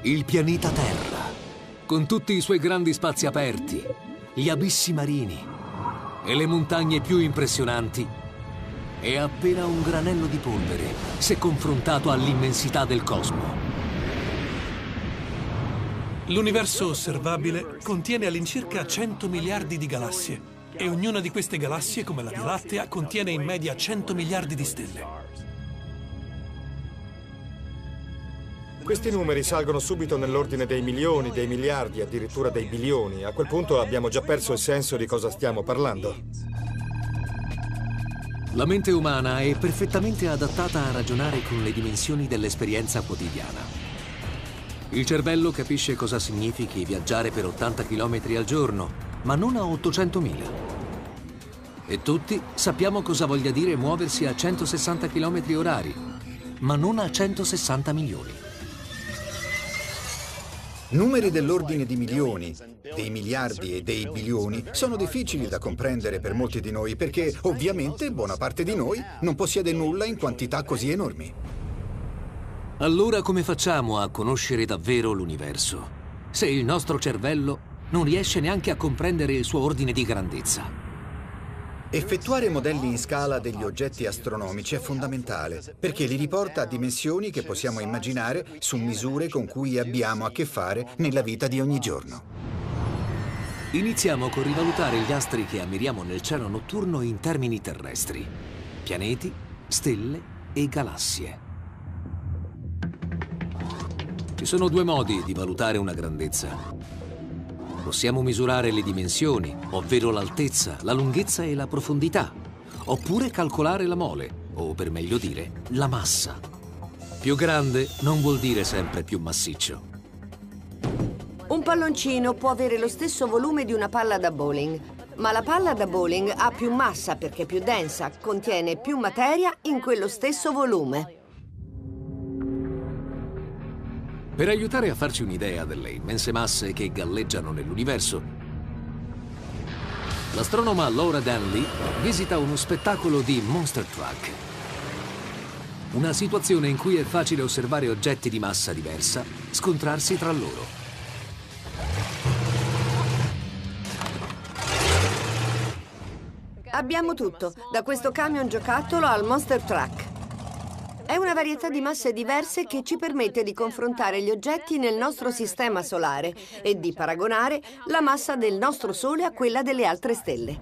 Il pianeta Terra, con tutti i suoi grandi spazi aperti, gli abissi marini e le montagne più impressionanti, è appena un granello di polvere se confrontato all'immensità del cosmo. L'universo osservabile contiene all'incirca 100 miliardi di galassie e ognuna di queste galassie, come la Via Lattea, contiene in media 100 miliardi di stelle. Questi numeri salgono subito nell'ordine dei milioni, dei miliardi, addirittura dei bilioni. A quel punto abbiamo già perso il senso di cosa stiamo parlando. La mente umana è perfettamente adattata a ragionare con le dimensioni dell'esperienza quotidiana. Il cervello capisce cosa significhi viaggiare per 80 km al giorno, ma non a 800.000. E tutti sappiamo cosa voglia dire muoversi a 160 km orari, ma non a 160 milioni. Numeri dell'ordine di milioni, dei miliardi e dei bilioni sono difficili da comprendere per molti di noi perché, ovviamente, buona parte di noi non possiede nulla in quantità così enormi. Allora come facciamo a conoscere davvero l'universo, se il nostro cervello non riesce neanche a comprendere il suo ordine di grandezza? Effettuare modelli in scala degli oggetti astronomici è fondamentale, perché li riporta a dimensioni che possiamo immaginare su misure con cui abbiamo a che fare nella vita di ogni giorno. Iniziamo con rivalutare gli astri che ammiriamo nel cielo notturno in termini terrestri: pianeti, stelle e galassie. Ci sono due modi di valutare una grandezza. Possiamo misurare le dimensioni, ovvero l'altezza, la lunghezza e la profondità, oppure calcolare la mole, o per meglio dire, la massa. Più grande non vuol dire sempre più massiccio. Un palloncino può avere lo stesso volume di una palla da bowling, ma la palla da bowling ha più massa perché è più densa, contiene più materia in quello stesso volume. Per aiutare a farci un'idea delle immense masse che galleggiano nell'universo, l'astronoma Laura Danley visita uno spettacolo di Monster Truck. Una situazione in cui è facile osservare oggetti di massa diversa scontrarsi tra loro. Abbiamo tutto, da questo camion giocattolo al Monster Truck. È una varietà di masse diverse che ci permette di confrontare gli oggetti nel nostro sistema solare e di paragonare la massa del nostro Sole a quella delle altre stelle.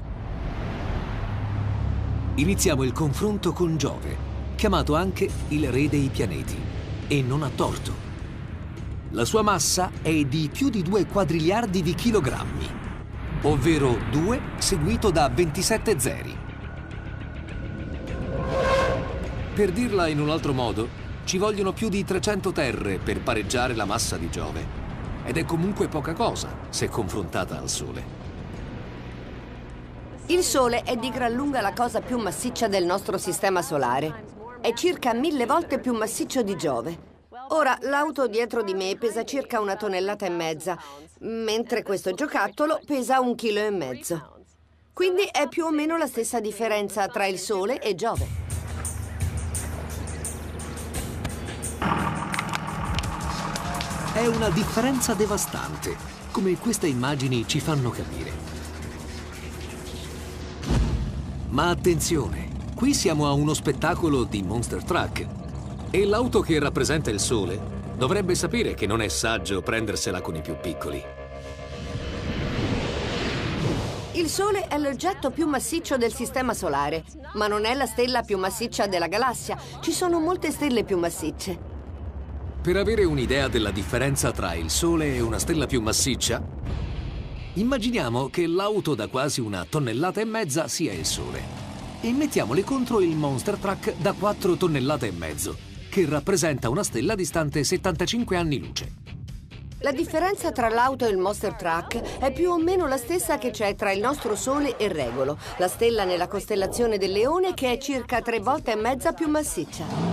Iniziamo il confronto con Giove, chiamato anche il re dei pianeti, e non a torto. La sua massa è di più di 2 quadriliardi di chilogrammi, ovvero 2 seguito da 27 zeri. Per dirla in un altro modo, ci vogliono più di 300 terre per pareggiare la massa di Giove. Ed è comunque poca cosa se confrontata al Sole. Il Sole è di gran lunga la cosa più massiccia del nostro sistema solare. È circa 1000 volte più massiccio di Giove. Ora, l'auto dietro di me pesa circa 1,5 tonnellate, mentre questo giocattolo pesa 1,5 kg. Quindi è più o meno la stessa differenza tra il Sole e Giove. È una differenza devastante, come queste immagini ci fanno capire. Ma attenzione, qui siamo a uno spettacolo di Monster Truck e l'auto che rappresenta il Sole dovrebbe sapere che non è saggio prendersela con i più piccoli. Il Sole è l'oggetto più massiccio del Sistema Solare, ma non è la stella più massiccia della galassia. Ci sono molte stelle più massicce. Per avere un'idea della differenza tra il Sole e una stella più massiccia, immaginiamo che l'auto da quasi 1,5 tonnellate sia il Sole e mettiamole contro il Monster Truck da 4,5 tonnellate, che rappresenta una stella distante 75 anni luce. La differenza tra l'auto e il Monster Truck è più o meno la stessa che c'è tra il nostro Sole e Regolo, la stella nella costellazione del Leone, che è circa 3,5 volte più massiccia.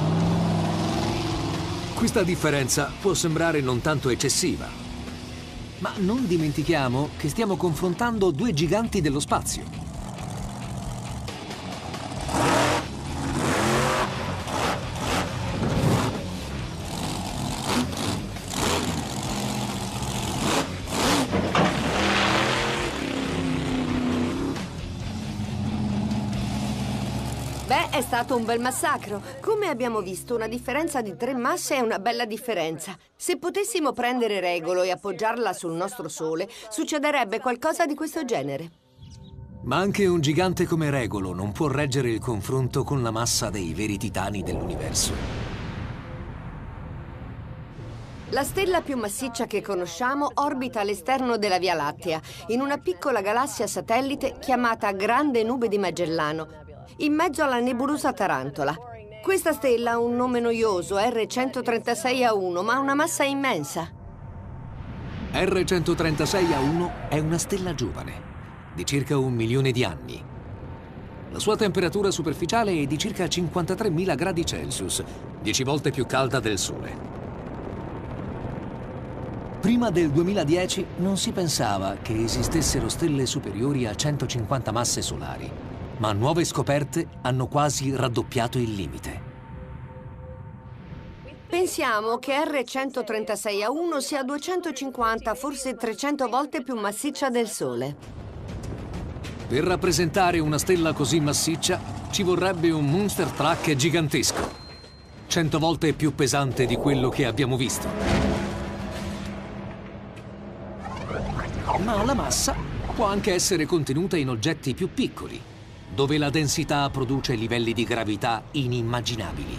Questa differenza può sembrare non tanto eccessiva, ma non dimentichiamo che stiamo confrontando 2 giganti dello spazio. Beh, è stato un bel massacro. Come abbiamo visto, una differenza di 3 masse è una bella differenza. Se potessimo prendere Regolo e appoggiarla sul nostro Sole, succederebbe qualcosa di questo genere. Ma anche un gigante come Regolo non può reggere il confronto con la massa dei veri titani dell'universo. La stella più massiccia che conosciamo orbita all'esterno della Via Lattea, in una piccola galassia satellite chiamata Grande Nube di Magellano, in mezzo alla nebulosa Tarantola. Questa stella ha un nome noioso, R136A1, ma ha una massa immensa. R136A1 è una stella giovane, di circa 1 milione di anni. La sua temperatura superficiale è di circa 53.000 gradi Celsius, 10 volte più calda del Sole. Prima del 2010 non si pensava che esistessero stelle superiori a 150 masse solari, ma nuove scoperte hanno quasi raddoppiato il limite. Pensiamo che R136A1 sia 250, forse 300 volte più massiccia del Sole. Per rappresentare una stella così massiccia ci vorrebbe un monster truck gigantesco, 100 volte più pesante di quello che abbiamo visto. Ma la massa può anche essere contenuta in oggetti più piccoli, dove la densità produce livelli di gravità inimmaginabili.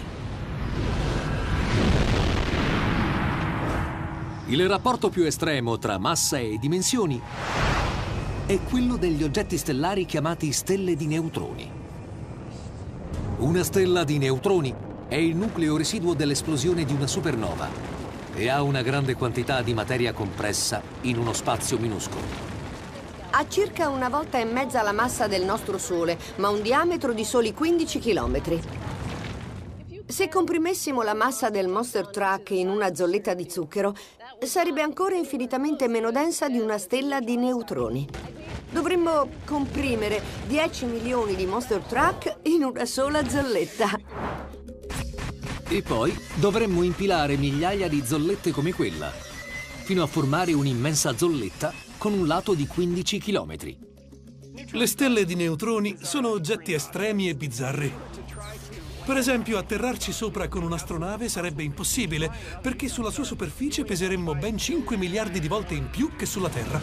Il rapporto più estremo tra massa e dimensioni è quello degli oggetti stellari chiamati stelle di neutroni. Una stella di neutroni è il nucleo residuo dell'esplosione di una supernova e ha una grande quantità di materia compressa in uno spazio minuscolo. Ha circa 1,5 volte la massa del nostro Sole, ma un diametro di soli 15 km. Se comprimessimo la massa del Monster Truck in una zolletta di zucchero, sarebbe ancora infinitamente meno densa di una stella di neutroni. Dovremmo comprimere 10 milioni di Monster Truck in una sola zolletta. E poi dovremmo impilare migliaia di zollette come quella, fino a formare un'immensa zolletta con un lato di 15 km. Le stelle di neutroni sono oggetti estremi e bizzarri. Per esempio, atterrarci sopra con un'astronave sarebbe impossibile, perché sulla sua superficie peseremmo ben 5 miliardi di volte in più che sulla Terra.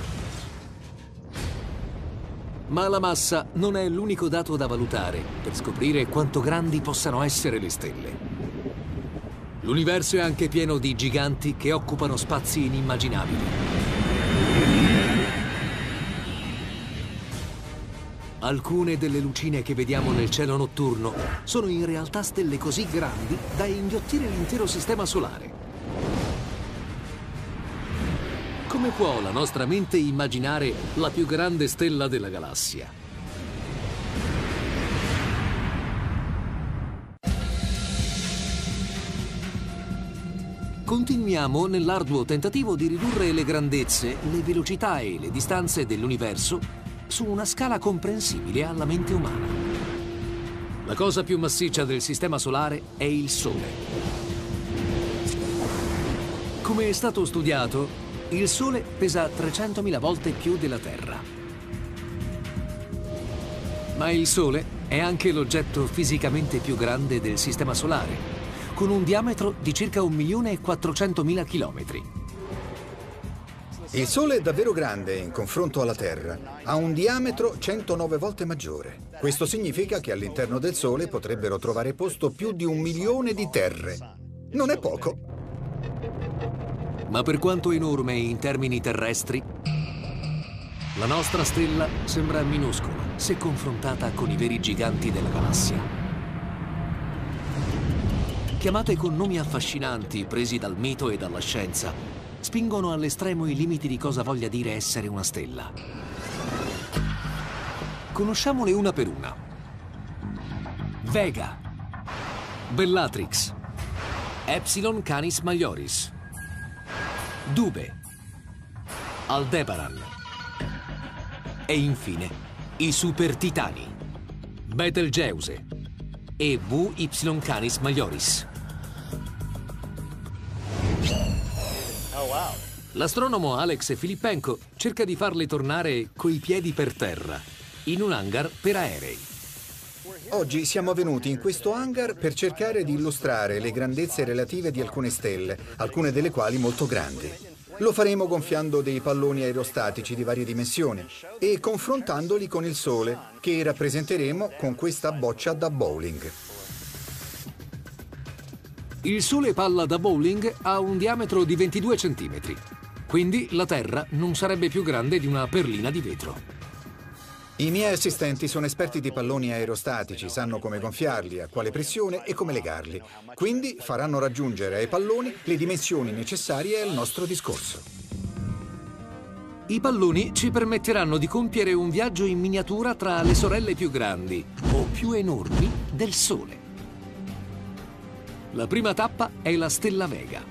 Ma la massa non è l'unico dato da valutare per scoprire quanto grandi possano essere le stelle. L'universo è anche pieno di giganti che occupano spazi inimmaginabili. Alcune delle lucine che vediamo nel cielo notturno sono in realtà stelle così grandi da inghiottire l'intero sistema solare. Come può la nostra mente immaginare la più grande stella della galassia? Continuiamo nell'arduo tentativo di ridurre le grandezze, le velocità e le distanze dell'universo su una scala comprensibile alla mente umana. La cosa più massiccia del Sistema Solare è il Sole. Come è stato studiato, il Sole pesa 300.000 volte più della Terra. Ma il Sole è anche l'oggetto fisicamente più grande del Sistema Solare, con un diametro di circa 1.400.000 chilometri. Il Sole è davvero grande in confronto alla Terra. Ha un diametro 109 volte maggiore. Questo significa che all'interno del Sole potrebbero trovare posto più di 1 milione di terre. Non è poco. Ma per quanto enorme in termini terrestri, la nostra stella sembra minuscola se confrontata con i veri giganti della galassia. Chiamate con nomi affascinanti presi dal mito e dalla scienza, spingono all'estremo i limiti di cosa voglia dire essere una stella. Conosciamole una per una. Vega, Bellatrix, Epsilon Canis Majoris, Dube, Aldebaran e infine i super titani, Betelgeuse e VY Canis Majoris. L'astronomo Alex Filippenko cerca di farle tornare coi piedi per terra, in un hangar per aerei. Oggi siamo venuti in questo hangar per cercare di illustrare le grandezze relative di alcune stelle, alcune delle quali molto grandi. Lo faremo gonfiando dei palloni aerostatici di varie dimensioni e confrontandoli con il Sole, che rappresenteremo con questa boccia da bowling. Il Sole palla da bowling ha un diametro di 22 centimetri, quindi la Terra non sarebbe più grande di una perlina di vetro. I miei assistenti sono esperti di palloni aerostatici, sanno come gonfiarli, a quale pressione e come legarli. Quindi faranno raggiungere ai palloni le dimensioni necessarie al nostro discorso. I palloni ci permetteranno di compiere un viaggio in miniatura tra le sorelle più grandi o più enormi del Sole. La prima tappa è la stella Vega.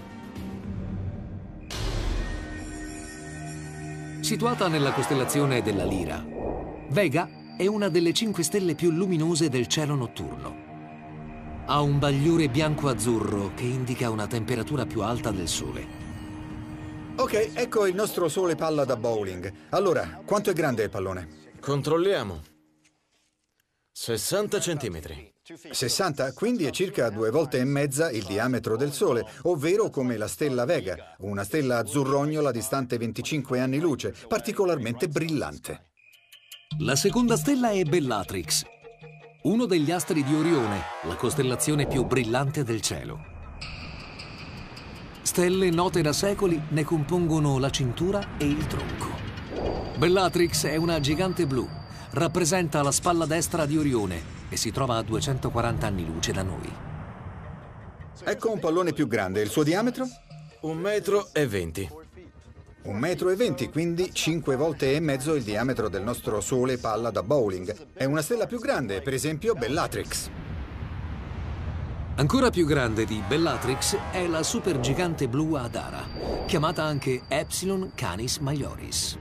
Situata nella costellazione della Lira, Vega è una delle 5 stelle più luminose del cielo notturno. Ha un bagliore bianco-azzurro che indica una temperatura più alta del Sole. Ok, ecco il nostro Sole palla da bowling. Allora, quanto è grande il pallone? Controlliamo. 60 centimetri. 60, quindi è circa 2 volte e mezza il diametro del Sole, ovvero come la stella Vega, una stella azzurrognola distante 25 anni luce, particolarmente brillante. La seconda stella è Bellatrix, uno degli astri di Orione, la costellazione più brillante del cielo. Stelle note da secoli ne compongono la cintura e il tronco. Bellatrix è una gigante blu, rappresenta la spalla destra di Orione e si trova a 240 anni luce da noi. Ecco un pallone più grande, il suo diametro? 1,20 metri. 1,20 metri, quindi 5 volte e mezzo il diametro del nostro Sole palla da bowling. È una stella più grande, per esempio Bellatrix. Ancora più grande di Bellatrix è la supergigante blu Adara, chiamata anche Epsilon Canis Majoris.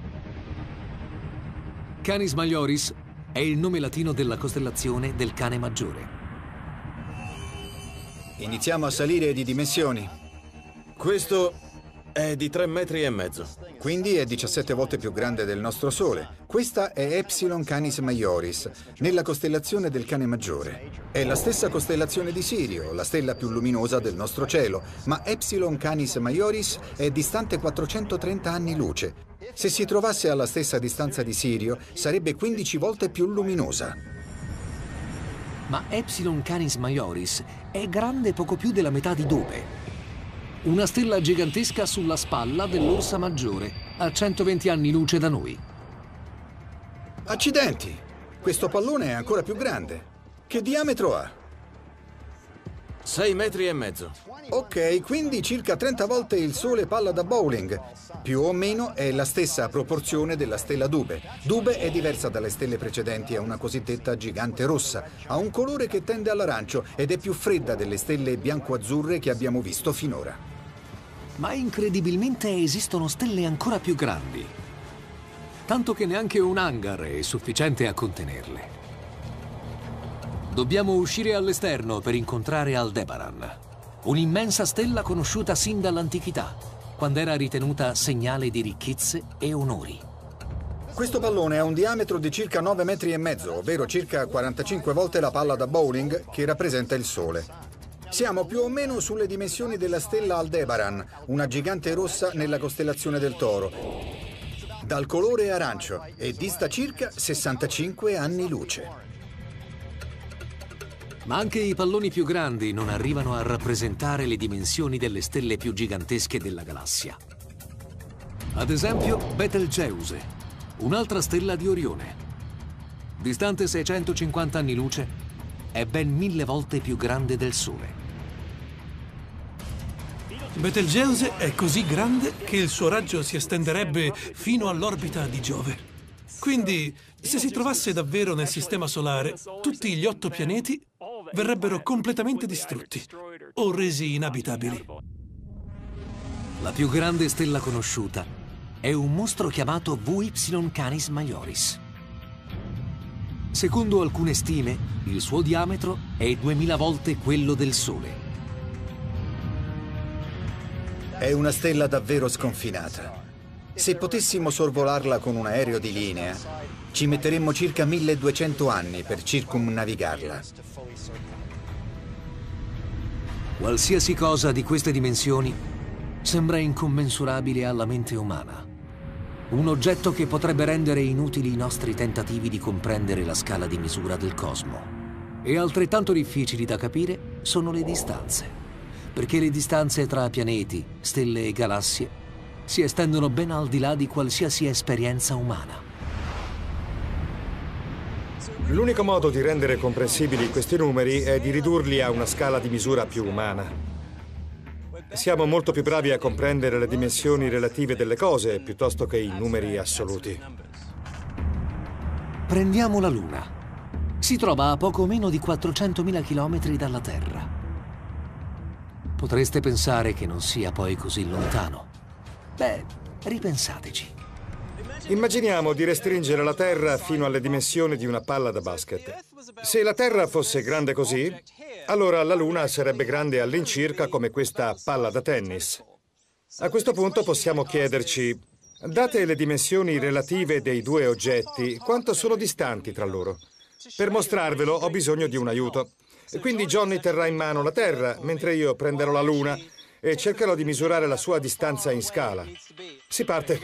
Canis Majoris è il nome latino della costellazione del Cane Maggiore. Iniziamo a salire di dimensioni. Questo è di 3,5 metri. Quindi è 17 volte più grande del nostro Sole. Questa è Epsilon Canis Majoris, nella costellazione del Cane Maggiore. È la stessa costellazione di Sirio, la stella più luminosa del nostro cielo, ma Epsilon Canis Majoris è distante 430 anni luce. Se si trovasse alla stessa distanza di Sirio, sarebbe 15 volte più luminosa. Ma Epsilon Canis Majoris è grande poco più della metà di Dove. Una stella gigantesca sulla spalla dell'Orsa Maggiore, a 120 anni luce da noi. Accidenti! Questo pallone è ancora più grande. Che diametro ha? 6,5 metri. Ok, quindi circa 30 volte il Sole palla da bowling. Più o meno è la stessa proporzione della stella Dube. Dube è diversa dalle stelle precedenti, è una cosiddetta gigante rossa. Ha un colore che tende all'arancio ed è più fredda delle stelle bianco-azzurre che abbiamo visto finora. Ma incredibilmente esistono stelle ancora più grandi. Tanto che neanche un hangar è sufficiente a contenerle. Dobbiamo uscire all'esterno per incontrare Aldebaran, un'immensa stella conosciuta sin dall'antichità, quando era ritenuta segnale di ricchezze e onori. Questo pallone ha un diametro di circa 9,5 metri, ovvero circa 45 volte la palla da bowling che rappresenta il Sole. Siamo più o meno sulle dimensioni della stella Aldebaran, una gigante rossa nella costellazione del Toro, dal colore arancio e dista circa 65 anni luce. Ma anche i palloni più grandi non arrivano a rappresentare le dimensioni delle stelle più gigantesche della galassia. Ad esempio, Betelgeuse, un'altra stella di Orione. Distante 650 anni luce, è ben 1000 volte più grande del Sole. Betelgeuse è così grande che il suo raggio si estenderebbe fino all'orbita di Giove. Quindi, se si trovasse davvero nel Sistema Solare, tutti gli 8 pianeti verrebbero completamente distrutti o resi inabitabili. La più grande stella conosciuta è un mostro chiamato VY Canis Majoris. Secondo alcune stime, il suo diametro è 2000 volte quello del Sole. È una stella davvero sconfinata. Se potessimo sorvolarla con un aereo di linea, ci metteremmo circa 1200 anni per circumnavigarla. Qualsiasi cosa di queste dimensioni sembra incommensurabile alla mente umana. Un oggetto che potrebbe rendere inutili i nostri tentativi di comprendere la scala di misura del cosmo. E altrettanto difficili da capire sono le distanze, perché le distanze tra pianeti, stelle e galassie si estendono ben al di là di qualsiasi esperienza umana. L'unico modo di rendere comprensibili questi numeri è di ridurli a una scala di misura più umana. Siamo molto più bravi a comprendere le dimensioni relative delle cose piuttosto che i numeri assoluti. Prendiamo la Luna. Si trova a poco meno di 400.000 chilometri dalla Terra. Potreste pensare che non sia poi così lontano. Beh, ripensateci. Immaginiamo di restringere la Terra fino alle dimensioni di una palla da basket. Se la Terra fosse grande così, allora la Luna sarebbe grande all'incirca come questa palla da tennis. A questo punto possiamo chiederci, date le dimensioni relative dei due oggetti, quanto sono distanti tra loro? Per mostrarvelo ho bisogno di un aiuto. Quindi Johnny terrà in mano la Terra, mentre io prenderò la Luna e cercherò di misurare la sua distanza in scala. Si parte.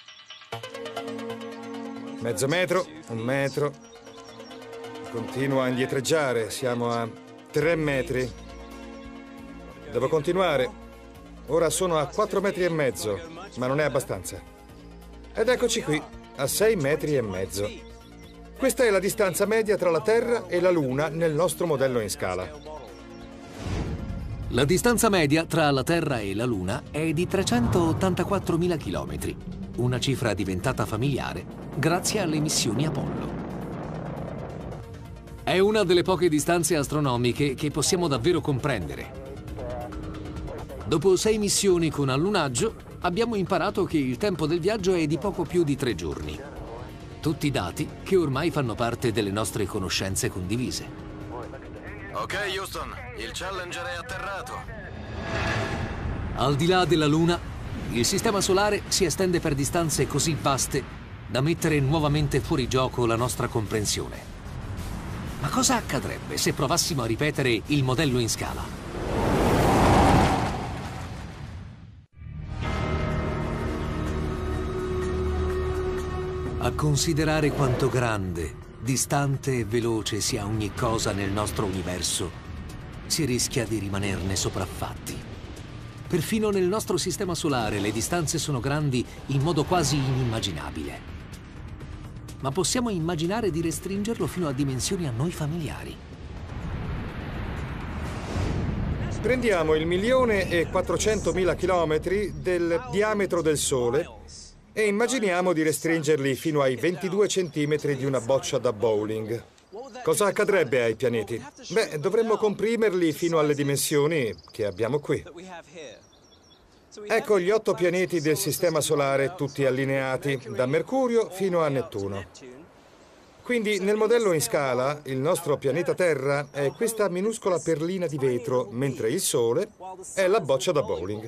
Mezzo metro, un metro. Continua a indietreggiare, siamo a 3 metri. Devo continuare. Ora sono a 4 metri e mezzo, ma non è abbastanza. Ed eccoci qui, a 6 metri e mezzo. Questa è la distanza media tra la Terra e la Luna nel nostro modello in scala. La distanza media tra la Terra e la Luna è di 384.000 chilometri, una cifra diventata familiare grazie alle missioni Apollo. È una delle poche distanze astronomiche che possiamo davvero comprendere. Dopo 6 missioni con allunaggio, abbiamo imparato che il tempo del viaggio è di poco più di 3 giorni. Tutti dati che ormai fanno parte delle nostre conoscenze condivise. Ok, Houston, il Challenger è atterrato. Al di là della Luna, il sistema solare si estende per distanze così vaste da mettere nuovamente fuori gioco la nostra comprensione. Ma cosa accadrebbe se provassimo a ripetere il modello in scala? A considerare quanto grande, distante e veloce sia ogni cosa nel nostro universo, si rischia di rimanerne sopraffatti. Perfino nel nostro sistema solare le distanze sono grandi in modo quasi inimmaginabile. Ma possiamo immaginare di restringerlo fino a dimensioni a noi familiari. Prendiamo il 1.400.000 chilometri del diametro del Sole e immaginiamo di restringerli fino ai 22 centimetri di una boccia da bowling. Cosa accadrebbe ai pianeti? Beh, dovremmo comprimerli fino alle dimensioni che abbiamo qui. Ecco gli 8 pianeti del Sistema Solare, tutti allineati, da Mercurio fino a Nettuno. Quindi nel modello in scala, il nostro pianeta Terra è questa minuscola perlina di vetro, mentre il Sole è la boccia da bowling.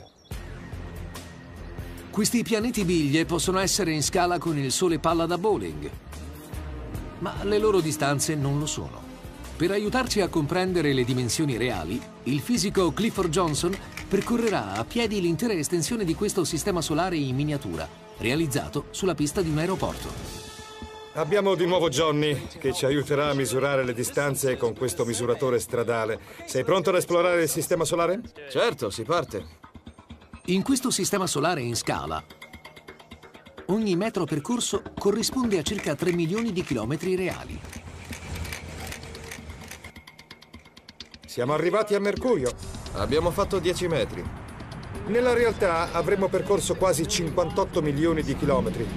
Questi pianeti biglie possono essere in scala con il Sole palla da bowling, ma le loro distanze non lo sono. Per aiutarci a comprendere le dimensioni reali, il fisico Clifford Johnson percorrerà a piedi l'intera estensione di questo sistema solare in miniatura, realizzato sulla pista di un aeroporto. Abbiamo di nuovo Johnny, che ci aiuterà a misurare le distanze con questo misuratore stradale. Sei pronto ad esplorare il sistema solare? Certo, si parte. In questo sistema solare in scala, ogni metro percorso corrisponde a circa 3 milioni di chilometri reali. Siamo arrivati a Mercurio. Abbiamo fatto 10 metri. Nella realtà avremmo percorso quasi 58 milioni di chilometri.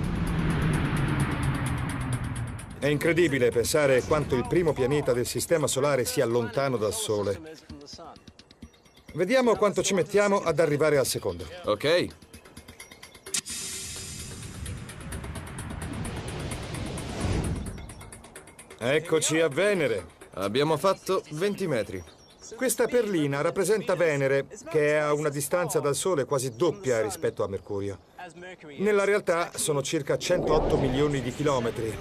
È incredibile pensare quanto il primo pianeta del Sistema Solare sia lontano dal Sole. Vediamo quanto ci mettiamo ad arrivare al secondo. Ok. Eccoci a Venere. Abbiamo fatto 20 metri. Questa perlina rappresenta Venere, che è a una distanza dal Sole quasi doppia rispetto a Mercurio. Nella realtà sono circa 108 milioni di chilometri.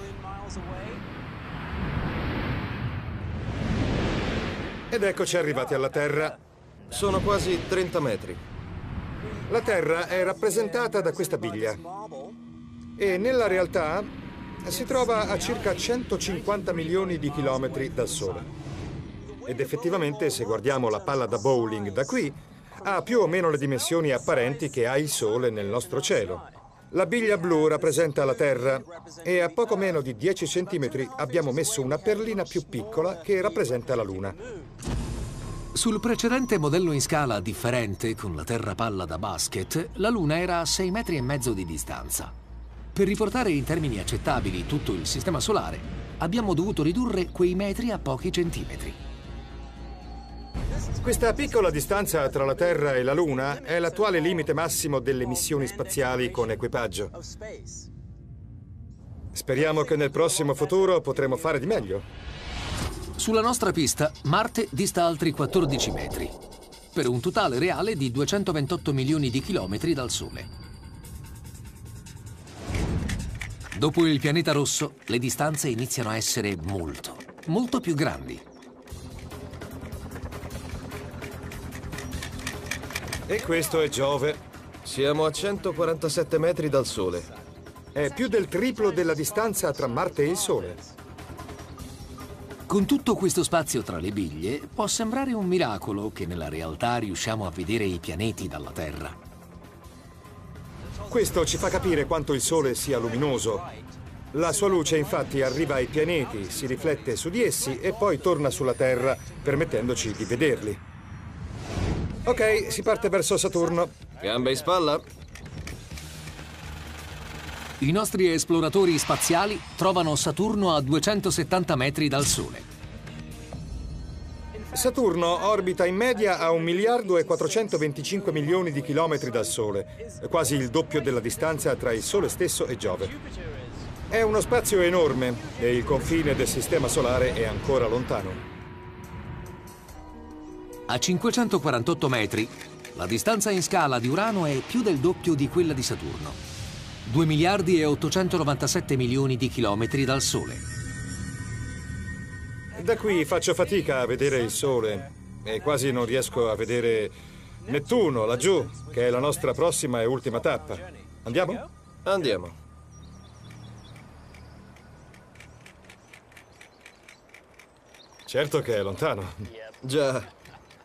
Ed eccoci arrivati alla Terra. Sono quasi 30 metri. La Terra è rappresentata da questa biglia e nella realtà si trova a circa 150 milioni di chilometri dal Sole. Ed effettivamente, se guardiamo la palla da bowling da qui, ha più o meno le dimensioni apparenti che ha il Sole nel nostro cielo. La biglia blu rappresenta la Terra e a poco meno di 10 centimetri abbiamo messo una perlina più piccola che rappresenta la Luna. Sul precedente modello in scala differente, con la Terra palla da basket, la Luna era a 6,5 metri di distanza. Per riportare in termini accettabili tutto il Sistema Solare, abbiamo dovuto ridurre quei metri a pochi centimetri. Questa piccola distanza tra la Terra e la Luna è l'attuale limite massimo delle missioni spaziali con equipaggio. Speriamo che nel prossimo futuro potremo fare di meglio. Sulla nostra pista, Marte dista altri 14 metri, per un totale reale di 228 milioni di chilometri dal Sole. Dopo il pianeta rosso, le distanze iniziano a essere molto più grandi. E questo è Giove. Siamo a 147 metri dal Sole. È più del triplo della distanza tra Marte e il Sole. Con tutto questo spazio tra le biglie, può sembrare un miracolo che nella realtà riusciamo a vedere i pianeti dalla Terra. Questo ci fa capire quanto il Sole sia luminoso. La sua luce infatti arriva ai pianeti, si riflette su di essi e poi torna sulla Terra, permettendoci di vederli. Ok, si parte verso Saturno. Gambe in spalla. I nostri esploratori spaziali trovano Saturno a 270 metri dal Sole. Saturno orbita in media a 1.425 milioni di chilometri dal Sole, quasi il doppio della distanza tra il Sole stesso e Giove. È uno spazio enorme e il confine del Sistema Solare è ancora lontano. A 548 metri, la distanza in scala di Urano è più del doppio di quella di Saturno. 2 miliardi e 897 milioni di chilometri dal Sole. Da qui faccio fatica a vedere il Sole e quasi non riesco a vedere Nettuno, laggiù, che è la nostra prossima e ultima tappa. Andiamo? Andiamo. Certo che è lontano. Già.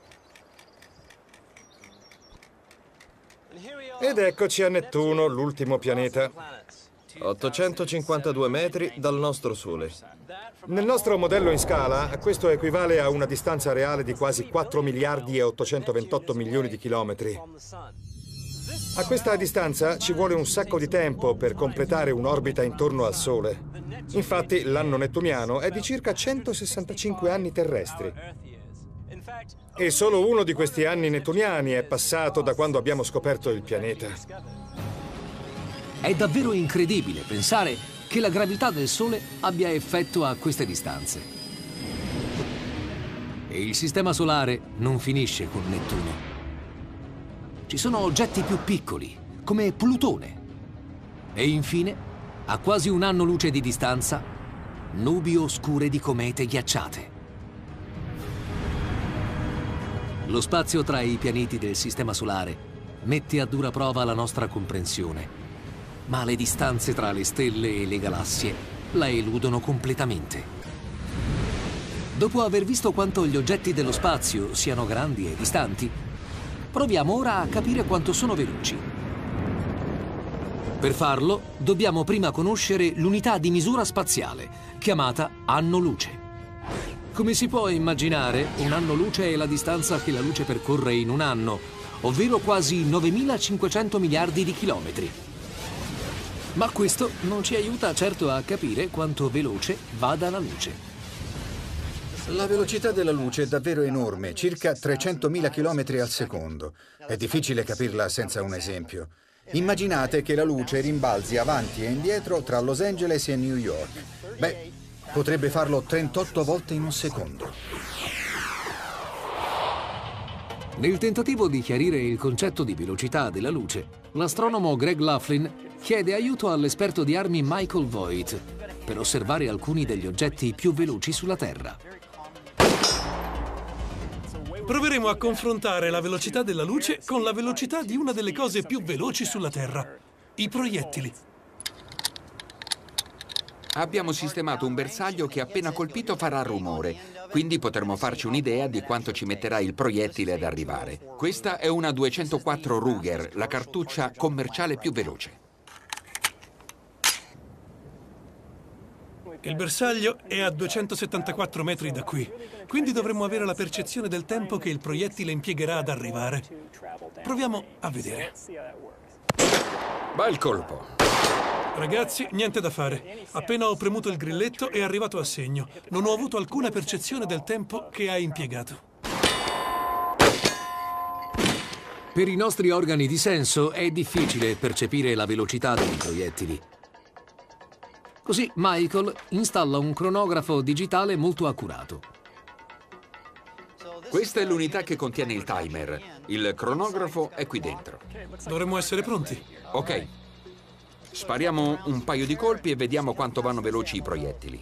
Ed eccoci a Nettuno, l'ultimo pianeta. 852 metri dal nostro Sole. Nel nostro modello in scala, questo equivale a una distanza reale di quasi 4 miliardi e 828 milioni di chilometri. A questa distanza ci vuole un sacco di tempo per completare un'orbita intorno al Sole. Infatti, l'anno nettuniano è di circa 165 anni terrestri. E solo uno di questi anni nettuniani è passato da quando abbiamo scoperto il pianeta. È davvero incredibile pensare che la gravità del Sole abbia effetto a queste distanze. E il Sistema Solare non finisce con Nettuno. Ci sono oggetti più piccoli, come Plutone. E infine, a quasi un anno luce di distanza, nubi oscure di comete ghiacciate. Lo spazio tra i pianeti del Sistema Solare mette a dura prova la nostra comprensione, ma le distanze tra le stelle e le galassie la eludono completamente. Dopo aver visto quanto gli oggetti dello spazio siano grandi e distanti, proviamo ora a capire quanto sono veloci. Per farlo, dobbiamo prima conoscere l'unità di misura spaziale, chiamata anno luce. Come si può immaginare, un anno luce è la distanza che la luce percorre in un anno, ovvero quasi 9.500 miliardi di chilometri. Ma questo non ci aiuta certo a capire quanto veloce vada la luce. La velocità della luce è davvero enorme, circa 300.000 km al secondo. È difficile capirla senza un esempio. Immaginate che la luce rimbalzi avanti e indietro tra Los Angeles e New York. Beh, potrebbe farlo 38 volte in un secondo. Nel tentativo di chiarire il concetto di velocità della luce, l'astronomo Greg Laughlin chiede aiuto all'esperto di armi Michael Voigt per osservare alcuni degli oggetti più veloci sulla Terra. Proveremo a confrontare la velocità della luce con la velocità di una delle cose più veloci sulla Terra, i proiettili. Abbiamo sistemato un bersaglio che appena colpito farà rumore, quindi potremo farci un'idea di quanto ci metterà il proiettile ad arrivare. Questa è una 204 Ruger, la cartuccia commerciale più veloce. Il bersaglio è a 274 metri da qui, quindi dovremmo avere la percezione del tempo che il proiettile impiegherà ad arrivare. Proviamo a vedere. Bel colpo. Ragazzi, niente da fare. Appena ho premuto il grilletto è arrivato a segno. Non ho avuto alcuna percezione del tempo che ha impiegato. Per i nostri organi di senso è difficile percepire la velocità dei proiettili. Così Michael installa un cronografo digitale molto accurato. Questa è l'unità che contiene il timer. Il cronografo è qui dentro. Dovremmo essere pronti. Ok. Spariamo un paio di colpi e vediamo quanto vanno veloci i proiettili.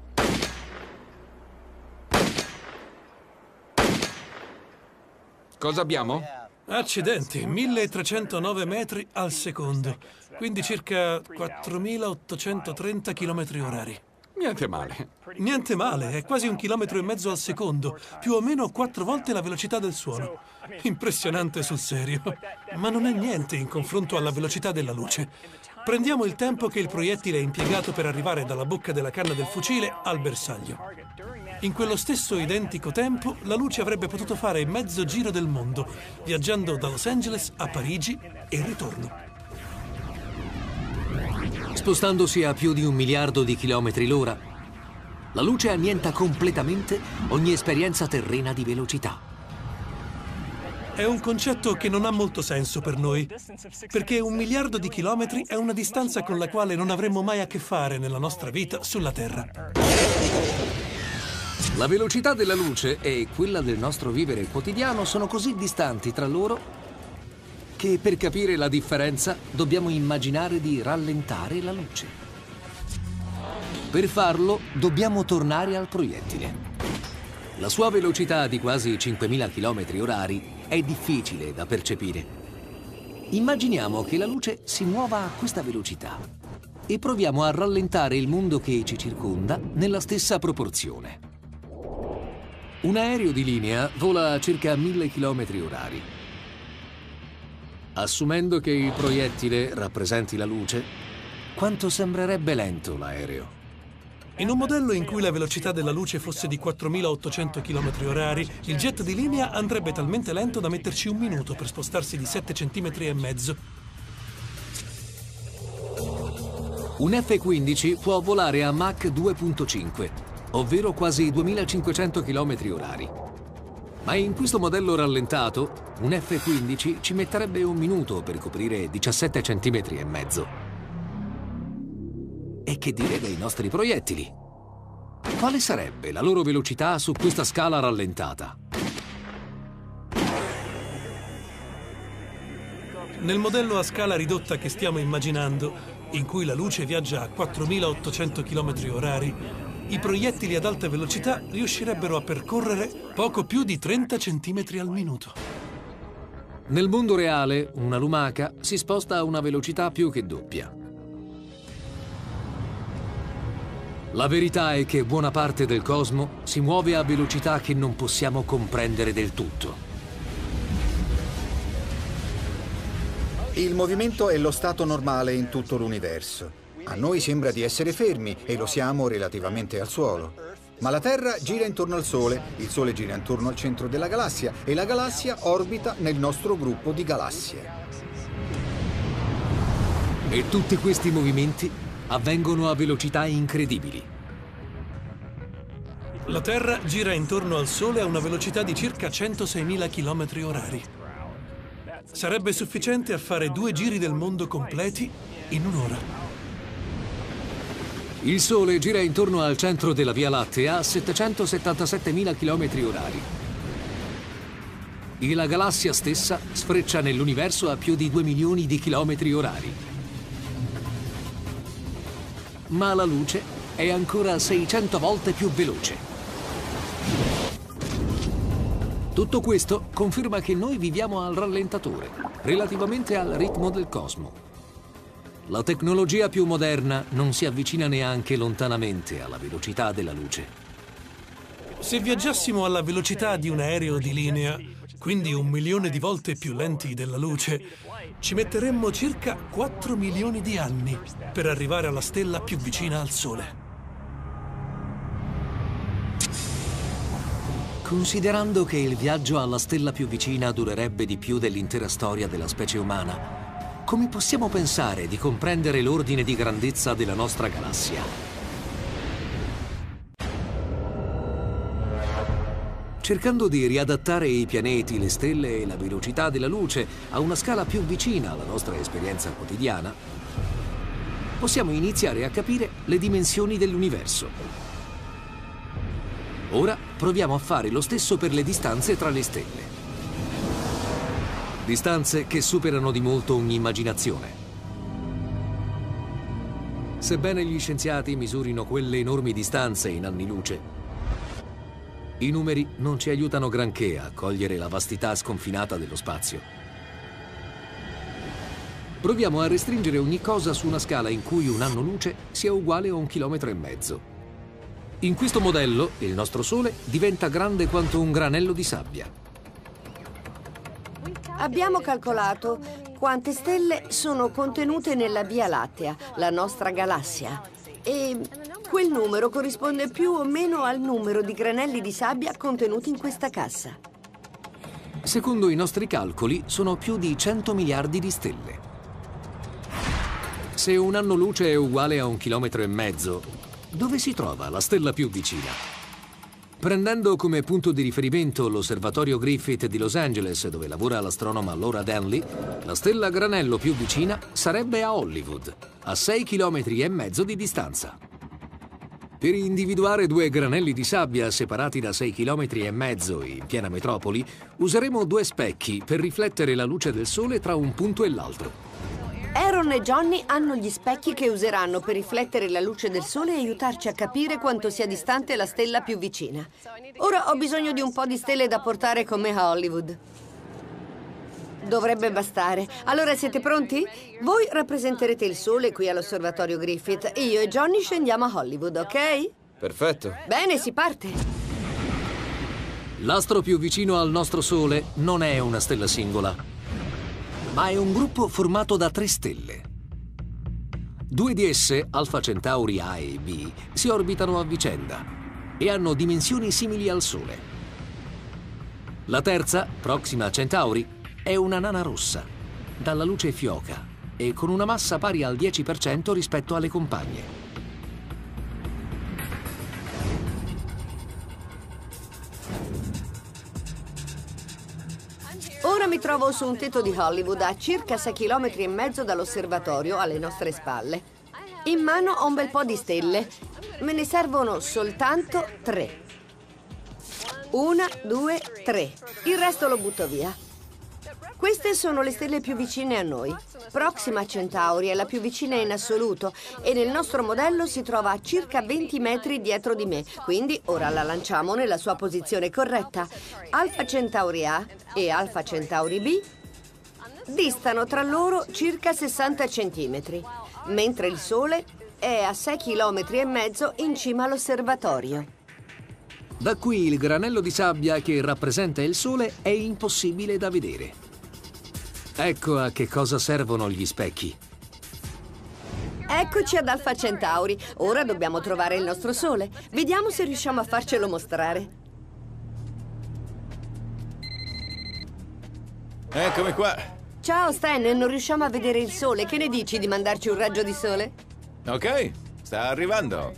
Cosa abbiamo? Accidenti, 1309 metri al secondo, quindi circa 4830 km/h. Niente male. Niente male, è quasi 1,5 km al secondo, più o meno 4 volte la velocità del suono. Impressionante sul serio, ma non è niente in confronto alla velocità della luce. Prendiamo il tempo che il proiettile ha impiegato per arrivare dalla bocca della canna del fucile al bersaglio. In quello stesso identico tempo, la luce avrebbe potuto fare mezzo giro del mondo, viaggiando da Los Angeles a Parigi e ritorno. Spostandosi a più di 1 miliardo di chilometri l'ora, la luce annienta completamente ogni esperienza terrena di velocità. È un concetto che non ha molto senso per noi, perché 1 miliardo di chilometri è una distanza con la quale non avremmo mai a che fare nella nostra vita sulla Terra. La velocità della luce e quella del nostro vivere quotidiano sono così distanti tra loro che per capire la differenza dobbiamo immaginare di rallentare la luce. Per farlo dobbiamo tornare al proiettile. La sua velocità di quasi 5.000 km/h è difficile da percepire. Immaginiamo che la luce si muova a questa velocità e proviamo a rallentare il mondo che ci circonda nella stessa proporzione. Un aereo di linea vola a circa 1000 km/h. Assumendo che il proiettile rappresenti la luce, quanto sembrerebbe lento l'aereo? In un modello in cui la velocità della luce fosse di 4800 km/h, il jet di linea andrebbe talmente lento da metterci 1 minuto per spostarsi di 7,5 cm. Un F-15 può volare a Mach 2.5, ovvero quasi 2500 km/h. Ma in questo modello rallentato, un F-15 ci metterebbe 1 minuto per coprire 17,5 cm. E che dire dei nostri proiettili? Quale sarebbe la loro velocità su questa scala rallentata? Nel modello a scala ridotta che stiamo immaginando, in cui la luce viaggia a 4800 km/h, i proiettili ad alta velocità riuscirebbero a percorrere poco più di 30 cm al minuto. Nel mondo reale, una lumaca si sposta a una velocità più che doppia. La verità è che buona parte del cosmo si muove a velocità che non possiamo comprendere del tutto. Il movimento è lo stato normale in tutto l'universo. A noi sembra di essere fermi e lo siamo relativamente al suolo. Ma la Terra gira intorno al Sole, il Sole gira intorno al centro della galassia e la galassia orbita nel nostro gruppo di galassie. E tutti questi movimenti avvengono a velocità incredibili. La Terra gira intorno al Sole a una velocità di circa 106.000 km/h. Sarebbe sufficiente a fare 2 giri del mondo completi in un'ora. Il Sole gira intorno al centro della Via Lattea a 777.000 km/h. e la galassia stessa sfreccia nell'universo a più di 2 milioni di chilometri orari. Ma la luce è ancora 600 volte più veloce. Tutto questo conferma che noi viviamo al rallentatore, relativamente al ritmo del cosmo. La tecnologia più moderna non si avvicina neanche lontanamente alla velocità della luce. Se viaggiassimo alla velocità di un aereo di linea, quindi 1 milione di volte più lenti della luce, ci metteremmo circa 4 milioni di anni per arrivare alla stella più vicina al Sole. Considerando che il viaggio alla stella più vicina durerebbe di più dell'intera storia della specie umana, come possiamo pensare di comprendere l'ordine di grandezza della nostra galassia? Cercando di riadattare i pianeti, le stelle e la velocità della luce a una scala più vicina alla nostra esperienza quotidiana, possiamo iniziare a capire le dimensioni dell'universo. Ora proviamo a fare lo stesso per le distanze tra le stelle. Distanze che superano di molto ogni immaginazione. Sebbene gli scienziati misurino quelle enormi distanze in anni luce, i numeri non ci aiutano granché a cogliere la vastità sconfinata dello spazio. Proviamo a restringere ogni cosa su una scala in cui un anno luce sia uguale a 1,5 chilometri. In questo modello, il nostro Sole diventa grande quanto un granello di sabbia. Abbiamo calcolato quante stelle sono contenute nella Via Lattea, la nostra galassia. E quel numero corrisponde più o meno al numero di granelli di sabbia contenuti in questa cassa. Secondo i nostri calcoli, sono più di 100 miliardi di stelle. Se un anno luce è uguale a 1,5 chilometri, dove si trova la stella più vicina? Prendendo come punto di riferimento l'osservatorio Griffith di Los Angeles, dove lavora l'astronoma Laura Danley, la stella granello più vicina sarebbe a Hollywood, a 6,5 chilometri di distanza. Per individuare 2 granelli di sabbia separati da 6,5 chilometri in piena metropoli, useremo 2 specchi per riflettere la luce del Sole tra un punto e l'altro. Aaron e Johnny hanno gli specchi che useranno per riflettere la luce del Sole e aiutarci a capire quanto sia distante la stella più vicina. Ora ho bisogno di un po' di stelle da portare con me a Hollywood. Dovrebbe bastare. Allora siete pronti? Voi rappresenterete il Sole qui all'osservatorio Griffith e io e Johnny scendiamo a Hollywood, ok? Perfetto. Bene, si parte. L'astro più vicino al nostro Sole non è una stella singola, ma è un gruppo formato da 3 stelle. 2 di esse, Alpha Centauri A e B, si orbitano a vicenda e hanno dimensioni simili al Sole. La terza, Proxima Centauri, è una nana rossa, dalla luce fioca e con una massa pari al 10% rispetto alle compagne. Ora mi trovo su un tetto di Hollywood a circa 6,5 chilometri dall'osservatorio alle nostre spalle. In mano ho un bel po' di stelle. Me ne servono soltanto 3. 1, 2, 3. Il resto lo butto via. Queste sono le stelle più vicine a noi. Proxima Centauri è la più vicina in assoluto e nel nostro modello si trova a circa 20 metri dietro di me, quindi ora la lanciamo nella sua posizione corretta. Alpha Centauri A e Alpha Centauri B distano tra loro circa 60 centimetri, mentre il Sole è a 6,5 chilometri in cima all'osservatorio. Da qui il granello di sabbia che rappresenta il Sole è impossibile da vedere. Ecco a che cosa servono gli specchi. Eccoci ad Alpha Centauri. Ora dobbiamo trovare il nostro Sole. Vediamo se riusciamo a farcelo mostrare. Eccomi qua. Ciao Stan, non riusciamo a vedere il Sole. Che ne dici di mandarci un raggio di sole? Ok, sta arrivando.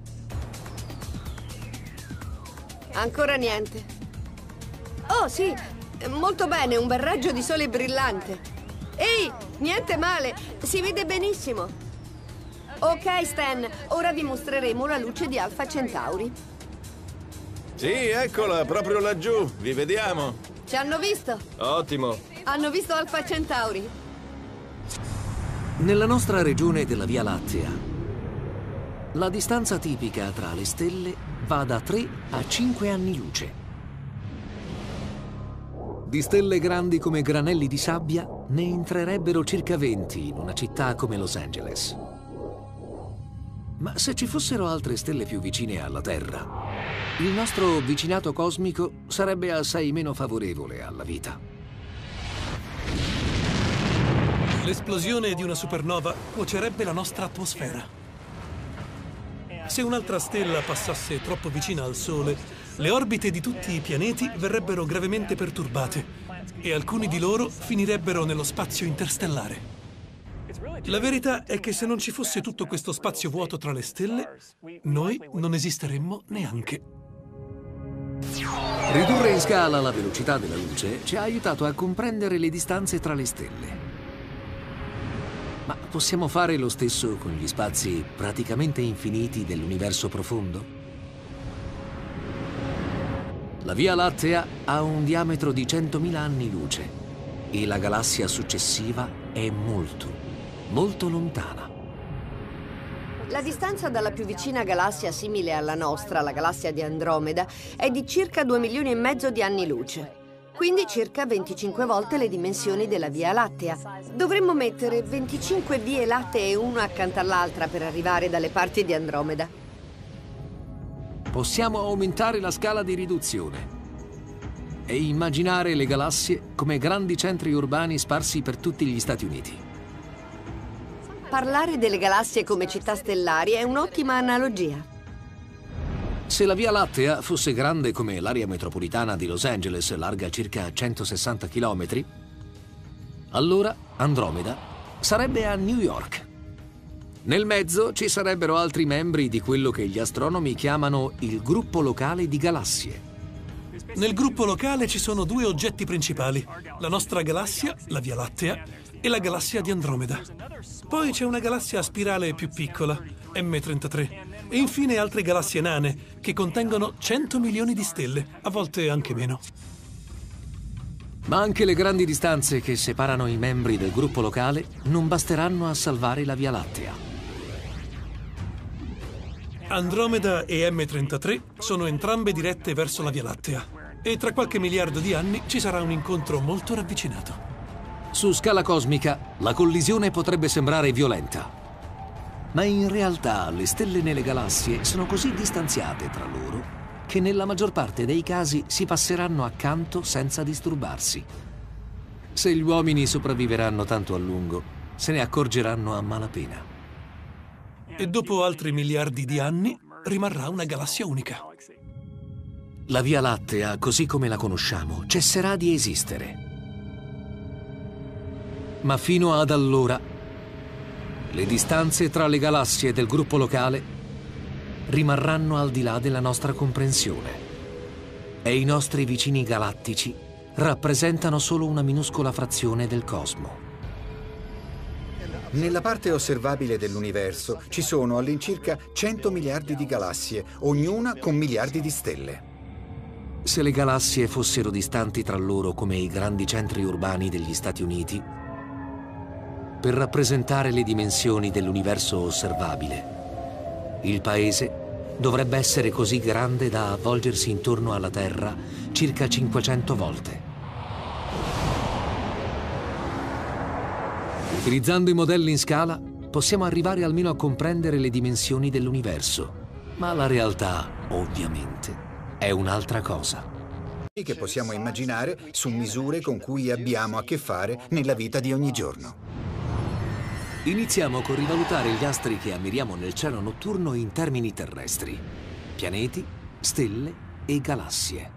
Ancora niente. Oh sì, molto bene, un bel raggio di sole brillante. Ehi, niente male, si vede benissimo. Ok Stan, ora vi mostreremo la luce di Alpha Centauri. Sì, eccola, proprio laggiù. Vi vediamo. Ci hanno visto? Ottimo. Hanno visto Alfa Centauri? Nella nostra regione della Via Lattea, la distanza tipica tra le stelle va da 3 a 5 anni luce. Di stelle grandi come granelli di sabbia ne entrerebbero circa 20 in una città come Los Angeles. Ma se ci fossero altre stelle più vicine alla Terra, il nostro vicinato cosmico sarebbe assai meno favorevole alla vita. L'esplosione di una supernova cuocerebbe la nostra atmosfera. Se un'altra stella passasse troppo vicina al Sole, le orbite di tutti i pianeti verrebbero gravemente perturbate e alcuni di loro finirebbero nello spazio interstellare. La verità è che se non ci fosse tutto questo spazio vuoto tra le stelle, noi non esisteremmo neanche. Ridurre in scala la velocità della luce ci ha aiutato a comprendere le distanze tra le stelle. Ma possiamo fare lo stesso con gli spazi praticamente infiniti dell'universo profondo? La Via Lattea ha un diametro di 100.000 anni luce e la galassia successiva è molto, molto lontana. La distanza dalla più vicina galassia simile alla nostra, la galassia di Andromeda, è di circa 2,5 milioni di anni luce. Quindi circa 25 volte le dimensioni della Via Lattea. Dovremmo mettere 25 vie lattee una accanto all'altra per arrivare dalle parti di Andromeda. Possiamo aumentare la scala di riduzione e immaginare le galassie come grandi centri urbani sparsi per tutti gli Stati Uniti. Parlare delle galassie come città stellari è un'ottima analogia. Se la Via Lattea fosse grande come l'area metropolitana di Los Angeles, larga circa 160 km, allora Andromeda sarebbe a New York. Nel mezzo ci sarebbero altri membri di quello che gli astronomi chiamano il gruppo locale di galassie. Nel gruppo locale ci sono 2 oggetti principali: la nostra galassia, la Via Lattea, e la galassia di Andromeda. Poi c'è una galassia a spirale più piccola, M33, e infine altre galassie nane che contengono 100 milioni di stelle, a volte anche meno. Ma anche le grandi distanze che separano i membri del gruppo locale non basteranno a salvare la Via Lattea. Andromeda e M33 sono entrambe dirette verso la Via Lattea e tra qualche miliardo di anni ci sarà un incontro molto ravvicinato. Su scala cosmica, la collisione potrebbe sembrare violenta, ma in realtà le stelle nelle galassie sono così distanziate tra loro che nella maggior parte dei casi si passeranno accanto senza disturbarsi. Se gli uomini sopravviveranno tanto a lungo, se ne accorgeranno a malapena. E dopo altri miliardi di anni rimarrà una galassia unica. La Via Lattea, così come la conosciamo, cesserà di esistere. Ma fino ad allora, le distanze tra le galassie del gruppo locale rimarranno al di là della nostra comprensione. E i nostri vicini galattici rappresentano solo una minuscola frazione del cosmo. Nella parte osservabile dell'universo ci sono all'incirca 100 miliardi di galassie, ognuna con miliardi di stelle. Se le galassie fossero distanti tra loro come i grandi centri urbani degli Stati Uniti, per rappresentare le dimensioni dell'universo osservabile, il Paese dovrebbe essere così grande da avvolgersi intorno alla Terra circa 500 volte. Utilizzando i modelli in scala, possiamo arrivare almeno a comprendere le dimensioni dell'universo, ma la realtà, ovviamente, è un'altra cosa. Che possiamo immaginare su misure con cui abbiamo a che fare nella vita di ogni giorno. Iniziamo con rivalutare gli astri che ammiriamo nel cielo notturno in termini terrestri: pianeti, stelle e galassie.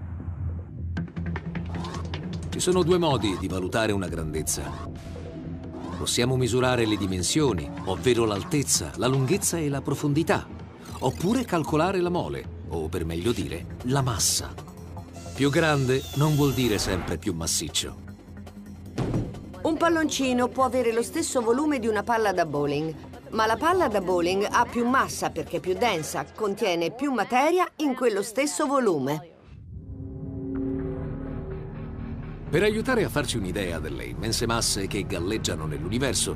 Ci sono 2 modi di valutare una grandezza. Possiamo misurare le dimensioni, ovvero l'altezza, la lunghezza e la profondità, oppure calcolare la mole, o per meglio dire, la massa. Più grande non vuol dire sempre più massiccio. Un palloncino può avere lo stesso volume di una palla da bowling, ma la palla da bowling ha più massa perché è più densa, contiene più materia in quello stesso volume. Per aiutare a farci un'idea delle immense masse che galleggiano nell'universo,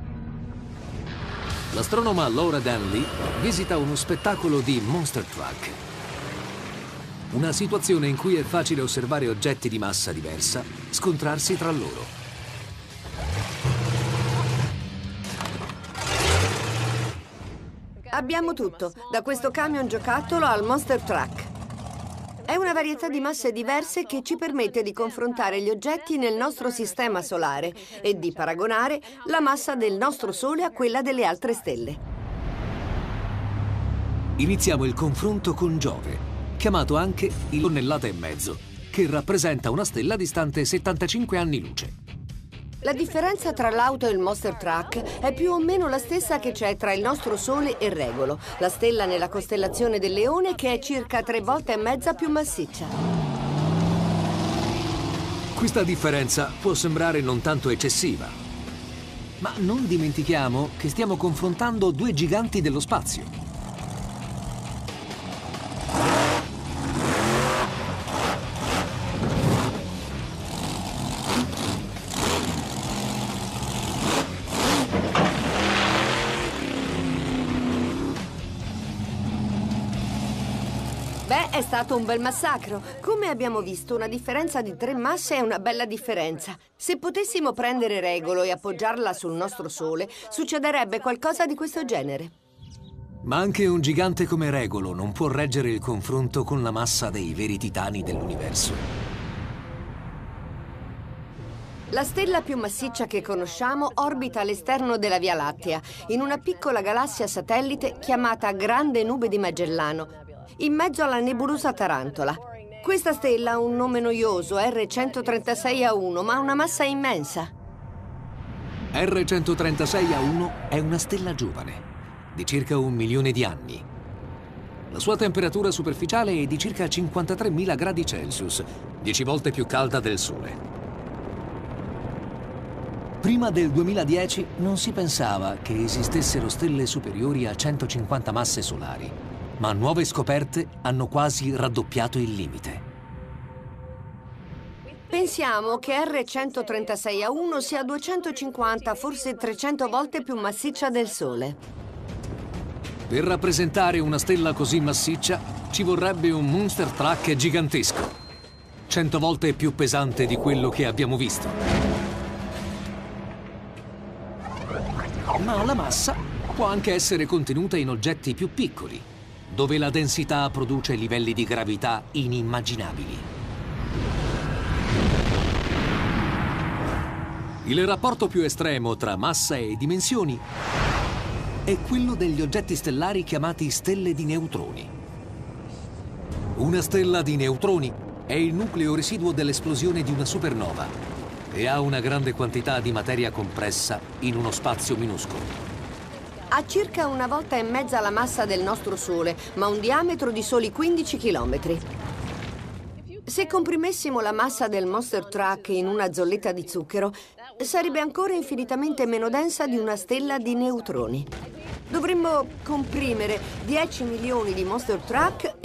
l'astronoma Laura Danley visita uno spettacolo di Monster Truck. Una situazione in cui è facile osservare oggetti di massa diversa scontrarsi tra loro. Abbiamo tutto, da questo camion giocattolo al Monster Truck. È una varietà di masse diverse che ci permette di confrontare gli oggetti nel nostro sistema solare e di paragonare la massa del nostro Sole a quella delle altre stelle. Iniziamo il confronto con Giove, chiamato anche il tonnellata e mezzo, che rappresenta una stella distante 75 anni luce. La differenza tra l'auto e il Monster Truck è più o meno la stessa che c'è tra il nostro Sole e Regolo, la stella nella costellazione del Leone, che è circa 3 volte e mezza più massiccia. Questa differenza può sembrare non tanto eccessiva, ma non dimentichiamo che stiamo confrontando due giganti dello spazio. Beh, è stato un bel massacro. Come abbiamo visto, una differenza di 3 masse è una bella differenza. Se potessimo prendere Regolo e appoggiarla sul nostro Sole, succederebbe qualcosa di questo genere. Ma anche un gigante come Regolo non può reggere il confronto con la massa dei veri titani dell'universo. La stella più massiccia che conosciamo orbita all'esterno della Via Lattea, in una piccola galassia satellite chiamata Grande Nube di Magellano, in mezzo alla nebulosa Tarantola. Questa stella ha un nome noioso, R136A1, ma ha una massa immensa. R136A1 è una stella giovane, di circa 1 milione di anni. La sua temperatura superficiale è di circa 53.000 gradi Celsius, 10 volte più calda del Sole. Prima del 2010 non si pensava che esistessero stelle superiori a 150 masse solari, ma nuove scoperte hanno quasi raddoppiato il limite. Pensiamo che R136A1 sia 250, forse 300 volte più massiccia del Sole. Per rappresentare una stella così massiccia ci vorrebbe un Monster Truck gigantesco, 100 volte più pesante di quello che abbiamo visto. Ma la massa può anche essere contenuta in oggetti più piccoli, dove la densità produce livelli di gravità inimmaginabili. Il rapporto più estremo tra massa e dimensioni è quello degli oggetti stellari chiamati stelle di neutroni. Una stella di neutroni è il nucleo residuo dell'esplosione di una supernova e ha una grande quantità di materia compressa in uno spazio minuscolo. Ha circa 1 volta e mezza la massa del nostro Sole, ma un diametro di soli 15 chilometri. Se comprimessimo la massa del Monster Truck in una zolletta di zucchero, sarebbe ancora infinitamente meno densa di una stella di neutroni. Dovremmo comprimere 10 milioni di Monster Truck.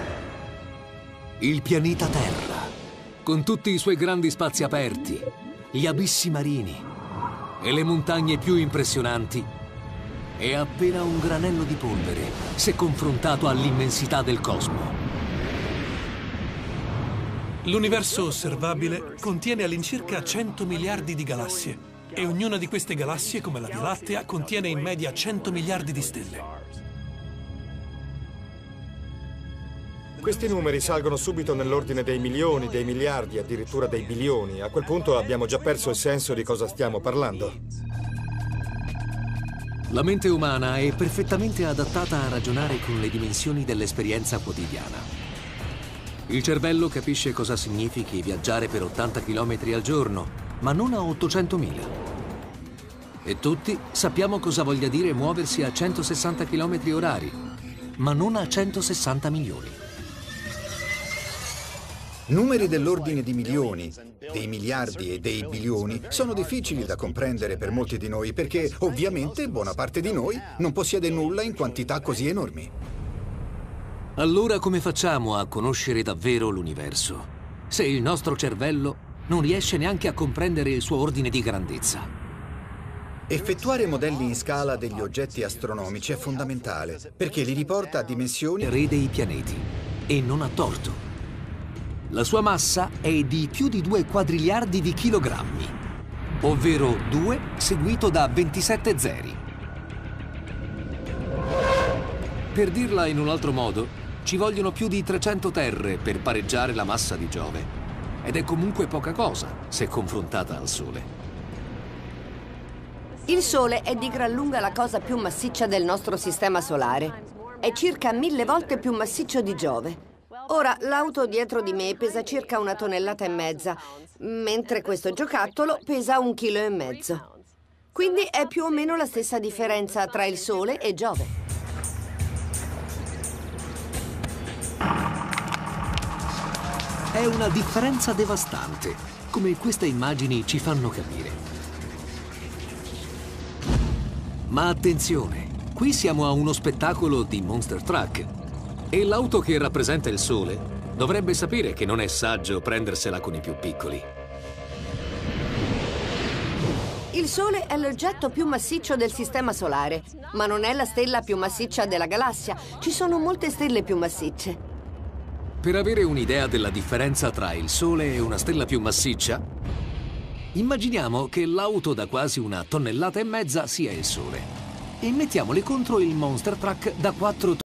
Il pianeta Terra, con tutti i suoi grandi spazi aperti, gli abissi marini e le montagne più impressionanti, è appena un granello di polvere se confrontato all'immensità del cosmo. L'universo osservabile contiene all'incirca 100 miliardi di galassie e ognuna di queste galassie, come la Via Lattea, contiene in media 100 miliardi di stelle. Questi numeri salgono subito nell'ordine dei milioni, dei miliardi, addirittura dei bilioni. A quel punto abbiamo già perso il senso di cosa stiamo parlando. La mente umana è perfettamente adattata a ragionare con le dimensioni dell'esperienza quotidiana. Il cervello capisce cosa significhi viaggiare per 80 km al giorno, ma non a 800.000. E tutti sappiamo cosa voglia dire muoversi a 160 km orari, ma non a 160 milioni. Numeri dell'ordine di milioni, dei miliardi e dei bilioni sono difficili da comprendere per molti di noi perché, ovviamente, buona parte di noi non possiede nulla in quantità così enormi. Allora come facciamo a conoscere davvero l'universo, se il nostro cervello non riesce neanche a comprendere il suo ordine di grandezza. Effettuare modelli in scala degli oggetti astronomici è fondamentale, perché li riporta a dimensioni... Re dei pianeti, e non ha torto. La sua massa è di più di 2 quadriliardi di chilogrammi, ovvero 2 seguito da 27 zeri. Per dirla in un altro modo, ci vogliono più di 300 terre per pareggiare la massa di Giove. Ed è comunque poca cosa se confrontata al Sole. Il Sole è di gran lunga la cosa più massiccia del nostro sistema solare. È circa 1000 volte più massiccio di Giove. Ora, l'auto dietro di me pesa circa 1,5 tonnellate, mentre questo giocattolo pesa 1,5 chili. Quindi è più o meno la stessa differenza tra il Sole e Giove. È una differenza devastante, come queste immagini ci fanno capire. Ma attenzione, qui siamo a uno spettacolo di Monster Truck e l'auto che rappresenta il Sole dovrebbe sapere che non è saggio prendersela con i più piccoli. Il Sole è l'oggetto più massiccio del Sistema Solare, ma non è la stella più massiccia della galassia. Ci sono molte stelle più massicce. Per avere un'idea della differenza tra il Sole e una stella più massiccia, immaginiamo che l'auto da quasi 1,5 tonnellate sia il Sole e mettiamole contro il Monster Truck da 4